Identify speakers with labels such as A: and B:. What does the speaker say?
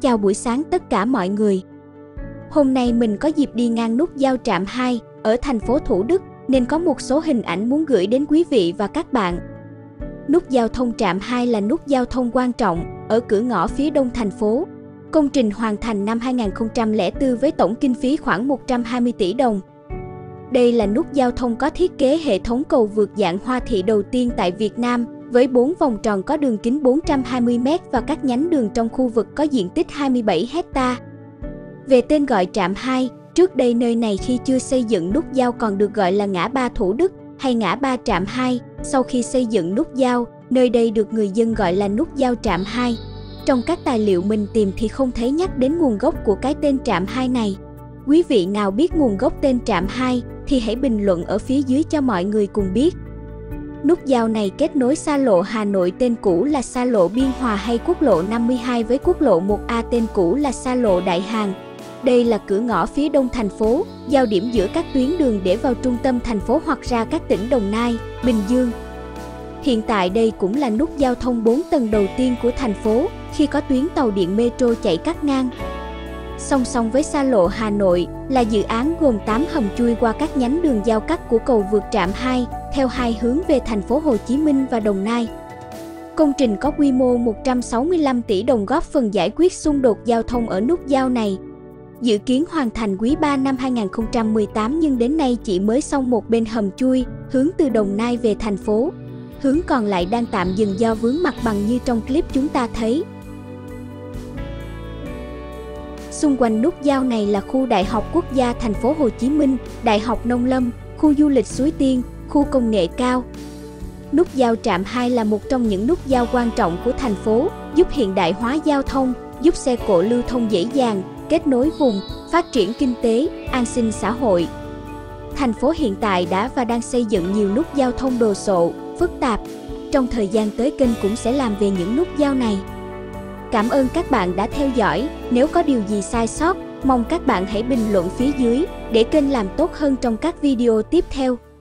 A: Chào buổi sáng tất cả mọi người. Hôm nay mình có dịp đi ngang nút giao trạm 2 ở thành phố Thủ Đức nên có một số hình ảnh muốn gửi đến quý vị và các bạn. Nút giao thông trạm 2 là nút giao thông quan trọng ở cửa ngõ phía đông thành phố. Công trình hoàn thành năm 2004 với tổng kinh phí khoảng 120 tỷ đồng. Đây là nút giao thông có thiết kế hệ thống cầu vượt dạng hoa thị đầu tiên tại Việt Nam, với 4 vòng tròn có đường kính 420 m và các nhánh đường trong khu vực có diện tích 27 ha. Về tên gọi trạm 2, trước đây nơi này khi chưa xây dựng nút giao còn được gọi là ngã ba Thủ Đức hay ngã ba trạm 2. Sau khi xây dựng nút giao, nơi đây được người dân gọi là nút giao trạm 2. Trong các tài liệu mình tìm thì không thấy nhắc đến nguồn gốc của cái tên trạm 2 này. Quý vị nào biết nguồn gốc tên trạm 2 thì hãy bình luận ở phía dưới cho mọi người cùng biết. Nút giao này kết nối xa lộ Hà Nội tên cũ là xa lộ Biên Hòa hay quốc lộ 52 với quốc lộ 1A tên cũ là xa lộ Đại Hàng. Đây là cửa ngõ phía đông thành phố, giao điểm giữa các tuyến đường để vào trung tâm thành phố hoặc ra các tỉnh Đồng Nai, Bình Dương. Hiện tại đây cũng là nút giao thông 4 tầng đầu tiên của thành phố khi có tuyến tàu điện metro chạy cắt ngang. Song song với xa lộ Hà Nội là dự án gồm 8 hầm chui qua các nhánh đường giao cắt của cầu vượt trạm 2 theo hai hướng về thành phố Hồ Chí Minh và Đồng Nai. Công trình có quy mô 165 tỷ đồng góp phần giải quyết xung đột giao thông ở nút giao này. Dự kiến hoàn thành quý 3 năm 2018 nhưng đến nay chỉ mới xong một bên hầm chui hướng từ Đồng Nai về thành phố. Hướng còn lại đang tạm dừng do vướng mặt bằng như trong clip chúng ta thấy. Xung quanh nút giao này là khu Đại học Quốc gia thành phố Hồ Chí Minh, Đại học Nông Lâm, khu du lịch Suối Tiên, khu công nghệ cao. Nút giao trạm 2 là một trong những nút giao quan trọng của thành phố, giúp hiện đại hóa giao thông, giúp xe cộ lưu thông dễ dàng, kết nối vùng, phát triển kinh tế, an sinh xã hội. Thành phố hiện tại đã và đang xây dựng nhiều nút giao thông đồ sộ, phức tạp. Trong thời gian tới kênh cũng sẽ làm về những nút giao này. Cảm ơn các bạn đã theo dõi. Nếu có điều gì sai sót, mong các bạn hãy bình luận phía dưới để kênh làm tốt hơn trong các video tiếp theo.